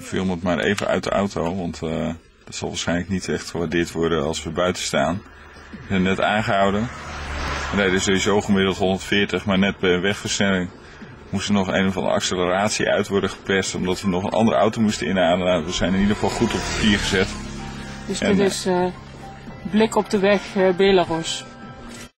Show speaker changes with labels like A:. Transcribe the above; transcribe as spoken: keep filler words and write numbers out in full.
A: film het maar even uit de auto, want uh, dat zal waarschijnlijk niet echt gewaardeerd worden als we buiten staan. We zijn net aangehouden. We rijden sowieso gemiddeld honderdveertig, maar net bij een wegversnelling moest er nog een of andere acceleratie uit worden geperst, omdat we nog een andere auto moesten inhalen. Nou, we zijn in ieder geval goed op papier gezet.
B: Dus
A: en,
B: dit is uh, blik op de weg uh, Belarus.